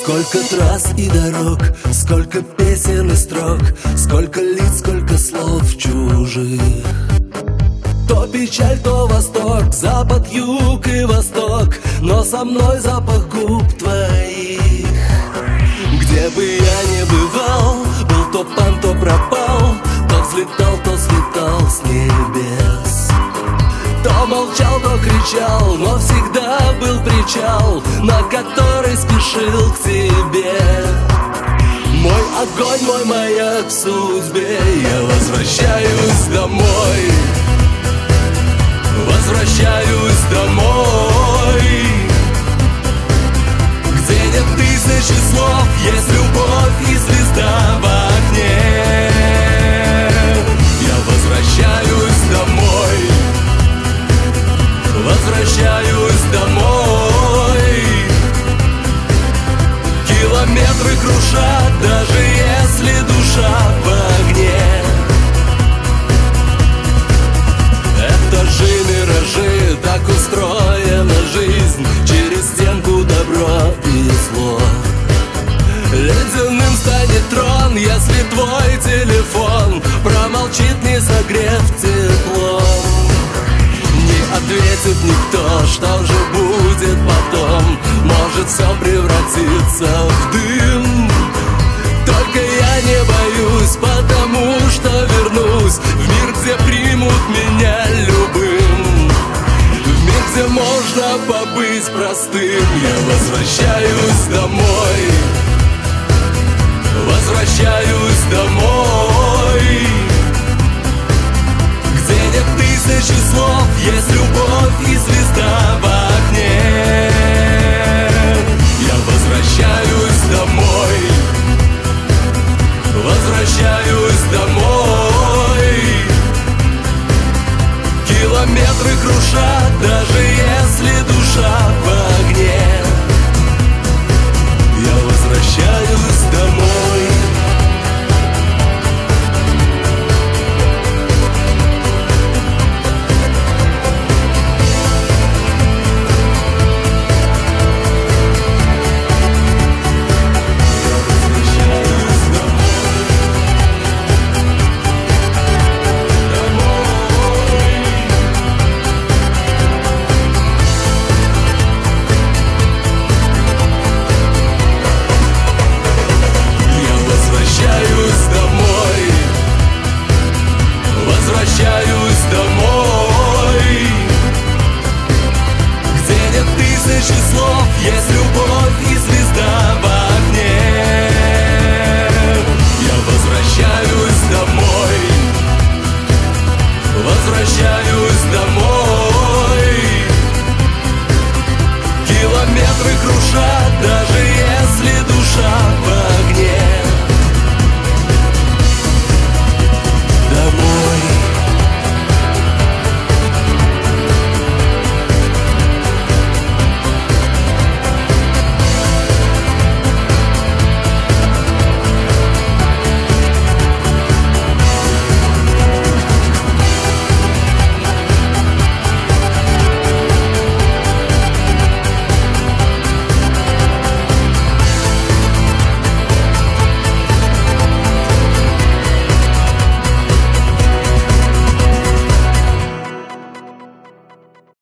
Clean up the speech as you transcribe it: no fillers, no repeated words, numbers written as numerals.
Сколько трасс и дорог, сколько песен и строк, сколько лиц, сколько слов чужих. То печаль, то восторг, запад, юг и восток, но со мной запах губ твоих. Где бы я ни бывал, был то пан, то пропал, то взлетал, то слетал с небес. То молчал, то кричал, но всегда был причал, на который спешил к тебе. Мой огонь, мой маяк в судьбе, я возвращаюсь домой. Возвращаюсь домой, где нет тысячи слов, есть любовь и звезда в окне. Я возвращаюсь домой. Возвращаюсь домой. Километры крушат, даже если душа в огне. Этажи, миражи, так устроена жизнь, через стенку добро и зло. Ледяным станет трон, если твой телефон промолчит, не согрев тепло. Ответит никто, что же будет потом, может все превратиться в дым. Только я не боюсь, потому что вернусь в мир, где примут меня любым, в мир, где можно побыть простым. Я возвращаюсь домой. Возвращаюсь домой, где нет тысячи слов, есть любовь и звезда в